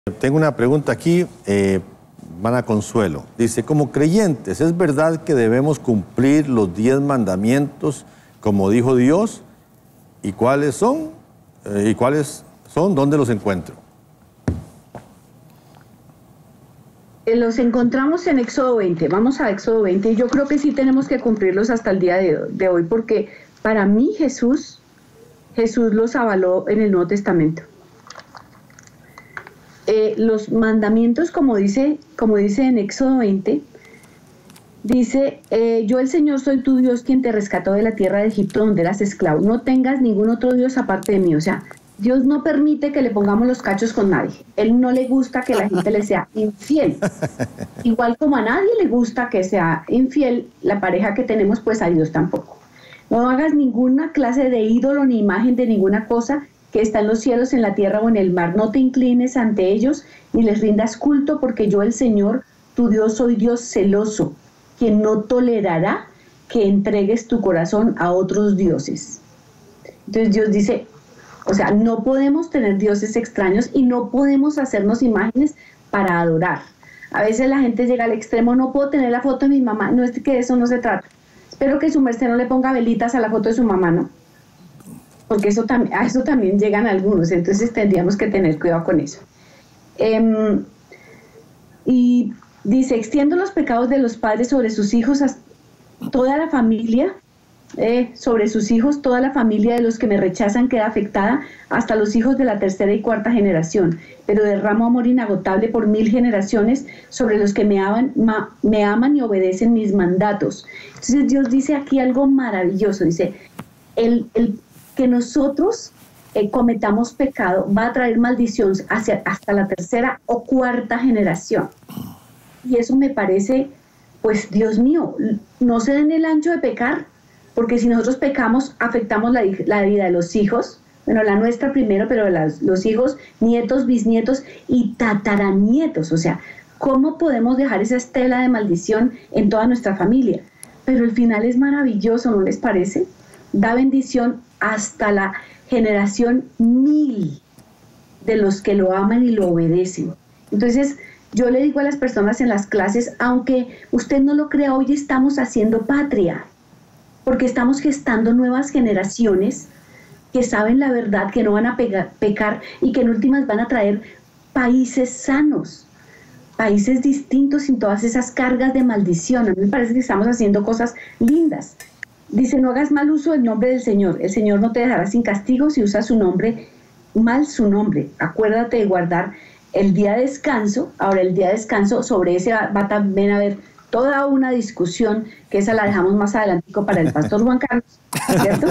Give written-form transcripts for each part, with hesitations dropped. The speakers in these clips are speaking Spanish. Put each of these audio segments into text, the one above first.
Tengo una pregunta aquí, hermana Consuelo. Dice, como creyentes, ¿es verdad que debemos cumplir los 10 mandamientos como dijo Dios? ¿Y cuáles son? ¿Dónde los encuentro? Los encontramos en Éxodo 20. Vamos a Éxodo 20 y yo creo que sí tenemos que cumplirlos hasta el día de hoy, porque para mí Jesús los avaló en el Nuevo Testamento. Los mandamientos, como dice en Éxodo 20, dice, yo el Señor soy tu Dios quien te rescató de la tierra de Egipto donde eras esclavo. No tengas ningún otro Dios aparte de mí. O sea, Dios no permite que le pongamos los cachos con nadie. Él no le gusta que la gente le sea infiel. Igual como a nadie le gusta que sea infiel la pareja que tenemos, pues a Dios tampoco. No hagas ninguna clase de ídolo ni imagen de ninguna cosa que está en los cielos, en la tierra o en el mar. No te inclines ante ellos ni les rindas culto, porque yo el Señor, tu Dios, soy Dios celoso, quien no tolerará que entregues tu corazón a otros dioses. Entonces Dios dice, o sea, no podemos tener dioses extraños y no podemos hacernos imágenes para adorar. A veces la gente llega al extremo, no puedo tener la foto de mi mamá. No, es que de eso no se trata. Espero que su merced no le ponga velitas a la foto de su mamá, ¿no? Porque a eso también llegan algunos, entonces tendríamos que tener cuidado con eso. Y dice, extiendo los pecados de los padres sobre sus hijos, toda la familia, sobre sus hijos, toda la familia de los que me rechazan queda afectada, hasta los hijos de la tercera y cuarta generación, pero derramo amor inagotable por 1000 generaciones sobre los que me aman y obedecen mis mandatos. Entonces Dios dice aquí algo maravilloso, dice, que nosotros cometamos pecado va a traer maldición hasta la tercera o cuarta generación. Y eso me parece, pues Dios mío, no se den el ancho de pecar, porque si nosotros pecamos, afectamos la vida de los hijos, bueno, la nuestra primero, pero los hijos, nietos, bisnietos y tataranietos. O sea, ¿cómo podemos dejar esa estela de maldición en toda nuestra familia? Pero el final es maravilloso, ¿no les parece? Da bendición hasta la generación 1000 de los que lo aman y lo obedecen. Entonces, yo le digo a las personas en las clases, aunque usted no lo crea, hoy estamos haciendo patria, porque estamos gestando nuevas generaciones que saben la verdad, que no van a pecar y que en últimas van a traer países sanos, países distintos sin todas esas cargas de maldición. A mí me parece que estamos haciendo cosas lindas. Dice, no hagas mal uso del nombre del Señor. El Señor no te dejará sin castigo si usas su nombre, su nombre. Acuérdate de guardar el día de descanso. Ahora, el día de descanso, sobre ese va también a haber toda una discusión, que esa la dejamos más adelante para el pastor Juan Carlos, ¿cierto?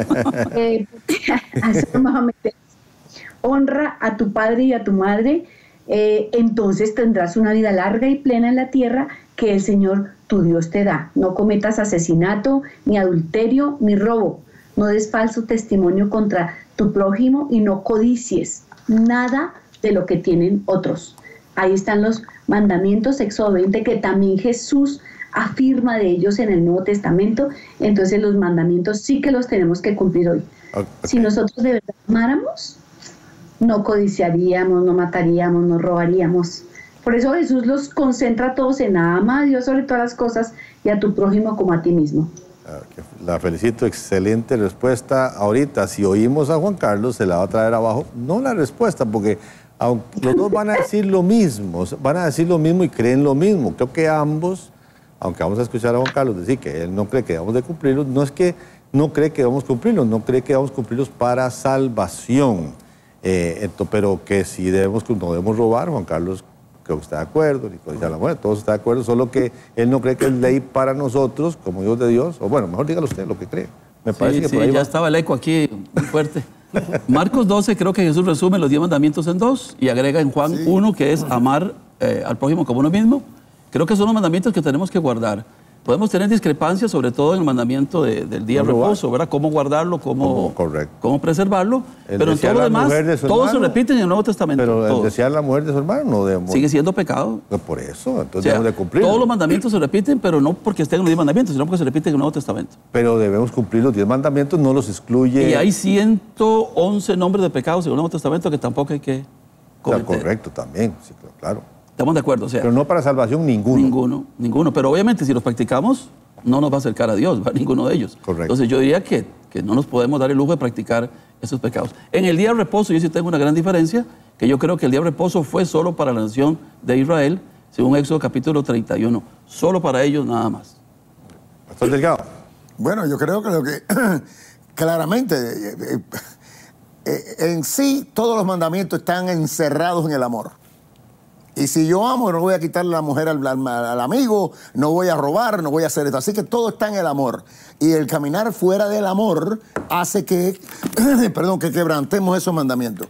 A eso no me voy a meter. Honra a tu padre y a tu madre, entonces tendrás una vida larga y plena en la tierra que el Señor tu Dios te da. No cometas asesinato, ni adulterio, ni robo. No des falso testimonio contra tu prójimo y no codicies nada de lo que tienen otros. Ahí están los mandamientos, Éxodo 20, que también Jesús afirma de ellos en el Nuevo Testamento. Entonces los mandamientos sí que los tenemos que cumplir hoy. Okay. Si nosotros de verdad amáramos, no codiciaríamos, no mataríamos, no robaríamos. Por eso Jesús los concentra a todos en ama a Dios sobre todas las cosas y a tu prójimo como a ti mismo. La felicito, excelente respuesta. Ahorita, si oímos a Juan Carlos, se la va a traer abajo. No la respuesta, porque aunque los dos van a decir lo mismo, y creen lo mismo. Creo que ambos, aunque vamos a escuchar a Juan Carlos decir que él no cree que debamos de cumplirlos, no es que no cree que debamos cumplirlos, no cree que debamos cumplirlos para salvación. Pero que si no debemos robar, Juan Carlos creo que está de acuerdo, ni codiciar la mujer, todos están de acuerdo, solo que él no cree que es ley para nosotros, como hijos de Dios, o bueno, mejor dígalo usted lo que cree. Me parece que por ahí ya estaba el eco aquí muy fuerte. Marcos 12, creo que Jesús resume los 10 mandamientos en 2 y agrega en Juan 1, que es amar al prójimo como uno mismo. Creo que son los mandamientos que tenemos que guardar. Podemos tener discrepancias, sobre todo en el mandamiento del día de reposo, ¿verdad? Cómo guardarlo, cómo preservarlo. Pero en todo lo demás, todos se repiten en el Nuevo Testamento. Pero el desear la mujer de su hermano no debemos. Sigue siendo pecado. Pues por eso, entonces debemos de cumplir. Todos los mandamientos se repiten, pero no porque estén en los 10 mandamientos, sino porque se repiten en el Nuevo Testamento. Pero debemos cumplir los 10 mandamientos, no los excluye. Y hay 111 nombres de pecados en el Nuevo Testamento que tampoco hay que Correcto, también, sí, claro. Estamos de acuerdo. O sea, pero no para salvación Ninguno. Pero obviamente si los practicamos, no nos va a acercar a Dios, ¿va? Ninguno de ellos. Correcto. Entonces yo diría que no nos podemos dar el lujo de practicar esos pecados. En el día de reposo yo sí tengo una gran diferencia, que yo creo que el día de reposo fue solo para la nación de Israel, según Éxodo capítulo 31. Solo para ellos nada más. Pastor Delgado. Bueno, yo creo que lo que claramente en sí todos los mandamientos están encerrados en el amor. Y si yo amo, no voy a quitarle la mujer al amigo, no voy a robar, no voy a hacer esto. Así que todo está en el amor. Y el caminar fuera del amor hace que, que quebrantemos esos mandamientos.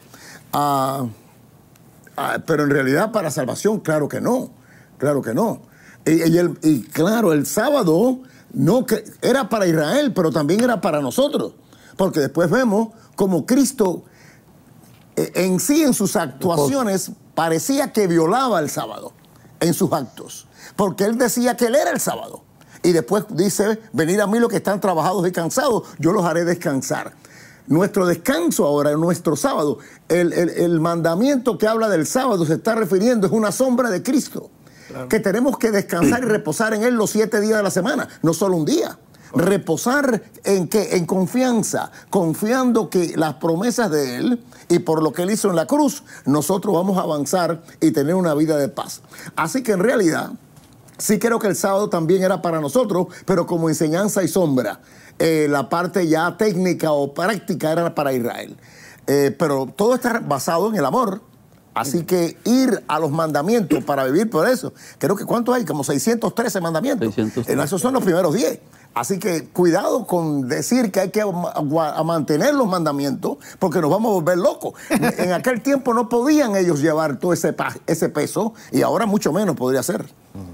Pero en realidad para salvación, claro que no. Claro que no. Y claro, el sábado no que era para Israel, pero también era para nosotros. Porque después vemos como Cristo en sí, en sus actuaciones, parecía que violaba el sábado en sus actos, porque él decía que él era el sábado. Y después dice, venid a mí los que están trabajados y cansados, yo los haré descansar. Nuestro descanso ahora, nuestro sábado, el mandamiento que habla del sábado se está refiriendo, es una sombra de Cristo. Claro. Que tenemos que descansar y reposar en él los 7 días de la semana, no solo un día. Reposar en qué? En confianza, confiando que las promesas de él y por lo que él hizo en la cruz, nosotros vamos a avanzar y tener una vida de paz. Así que en realidad, sí creo que el sábado también era para nosotros, pero como enseñanza y sombra. La parte ya técnica o práctica era para Israel. Pero todo está basado en el amor. Así que ir a los mandamientos para vivir por eso. Creo que ¿cuántos hay? Como 613 mandamientos. 613. Esos son los primeros 10. Así que cuidado con decir que hay que mantener los mandamientos porque nos vamos a volver locos. En aquel tiempo no podían ellos llevar todo ese peso y ahora mucho menos podría ser.